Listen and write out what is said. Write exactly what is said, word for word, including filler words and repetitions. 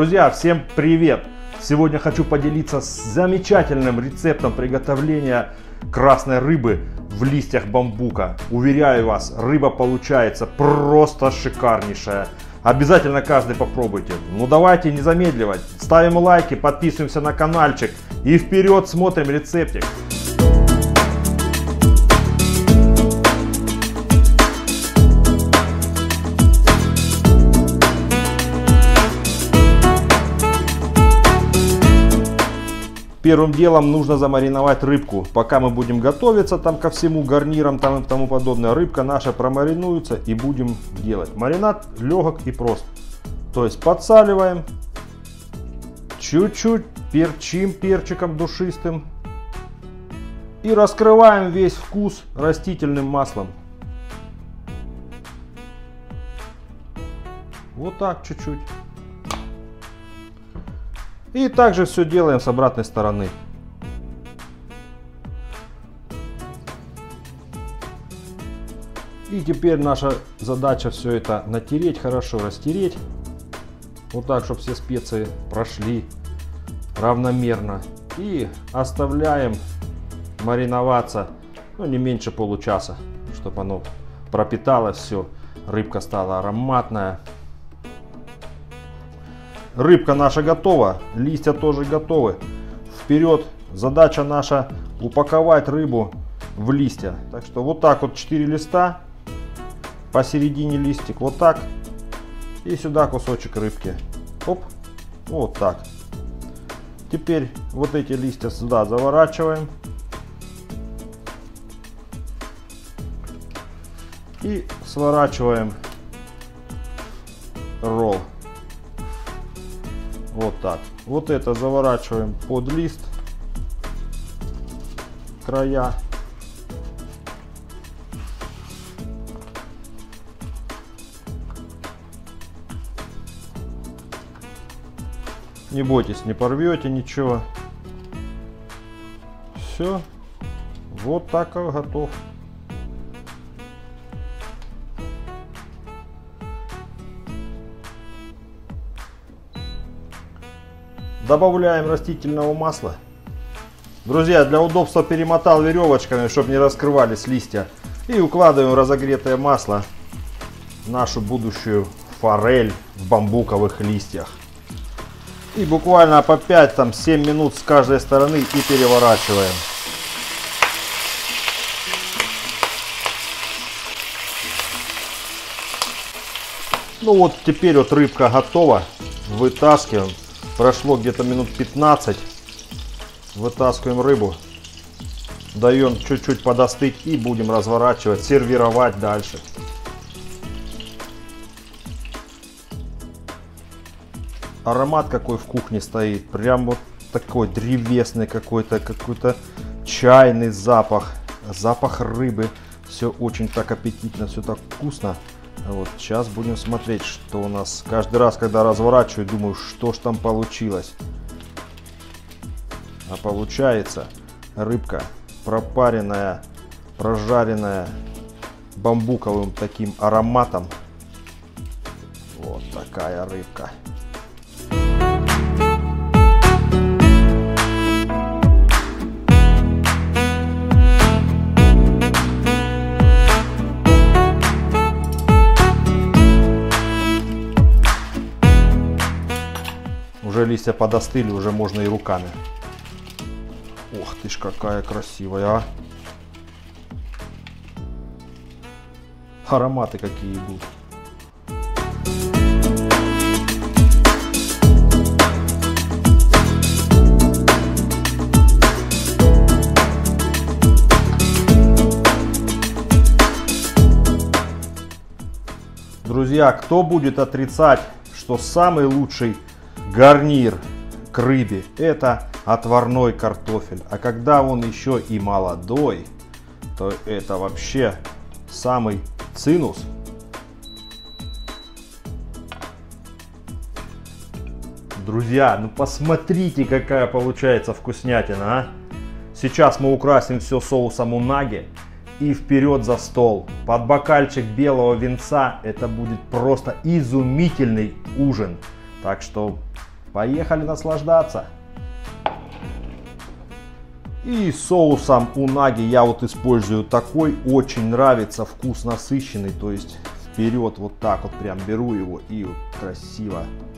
Друзья, всем привет! Сегодня хочу поделиться с замечательным рецептом приготовления красной рыбы в листьях бамбука. Уверяю вас, рыба получается просто шикарнейшая. Обязательно каждый попробуйте. Ну давайте не замедливать. Ставим лайки, подписываемся на каналчик и вперед смотрим рецептик. Первым делом нужно замариновать рыбку. Пока мы будем готовиться там ко всему, гарнирам там и тому подобное, рыбка наша промаринуется и будем делать. Маринад легок и прост. То есть подсаливаем, чуть-чуть перчим перчиком душистым и раскрываем весь вкус растительным маслом. Вот так чуть-чуть. И также все делаем с обратной стороны. И теперь наша задача все это натереть, хорошо растереть. Вот так, чтобы все специи прошли равномерно. И оставляем мариноваться, ну, не меньше получаса, чтобы оно пропиталось все. Рыбка стала ароматная. Рыбка наша готова, листья тоже готовы. Вперед, задача наша упаковать рыбу в листья. Так что вот так вот четыре листа, посередине листик, вот так. И сюда кусочек рыбки. Оп, вот так. Теперь вот эти листья сюда заворачиваем. И сворачиваем ролл. Вот так. Вот это заворачиваем под лист, края. Не бойтесь, не порвете ничего. Все. Вот так и готов. Добавляем растительного масла. Друзья, для удобства перемотал веревочками, чтобы не раскрывались листья. И укладываем разогретое масло в нашу будущую форель в бамбуковых листьях. И буквально по пять-семь минут с каждой стороны и переворачиваем. Ну вот теперь вот рыбка готова. Вытаскиваем. Прошло где-то минут пятнадцать. Вытаскиваем рыбу. Даем чуть-чуть подостыть и будем разворачивать, сервировать дальше. Аромат какой в кухне стоит. Прям вот такой древесный какой-то, какой-то чайный запах. Запах рыбы. Все очень так аппетитно, все так вкусно. Вот сейчас будем смотреть, что у нас. Каждый раз, когда разворачиваю, думаю, что ж там получилось. А получается рыбка пропаренная, прожаренная бамбуковым таким ароматом. Вот такая рыбка. Уже листья подостыли, уже можно и руками. Ох ты ж, какая красивая, а! Ароматы какие идут. Друзья, кто будет отрицать, что самый лучший гарнир к рыбе — это отварной картофель. А когда он еще и молодой, то это вообще самый цинус. Друзья, ну посмотрите, какая получается вкуснятина, а! Сейчас мы украсим все соусом унаги и вперед за стол. Под бокальчик белого винца это будет просто изумительный ужин. Так что Поехали наслаждаться. И соусом унаги я вот использую такой, очень нравится, вкус насыщенный, то есть вперед вот так вот прям беру его и вот красиво